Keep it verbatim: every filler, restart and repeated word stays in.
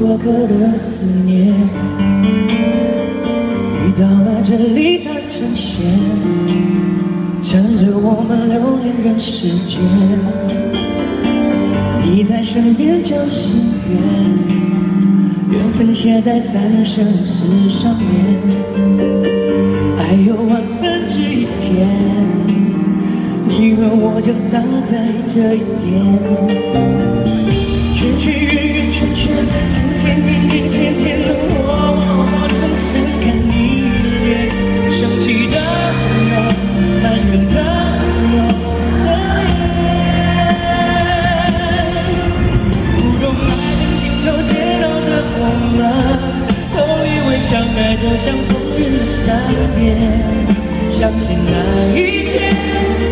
多颗的思念，遇到了这里才呈现，趁着我们留恋人世间，你在身边就是缘，缘分写在三生石上面，爱有万分之一甜，你和我就藏在这一点。圈圈圆圆圈圈，甜甜蜜蜜甜甜的我，我深深看你的脸，升起的热，慢热的流的眼。不懂爱的尽头，街道的我们，都以为相爱就像风云的善变，相信那一天。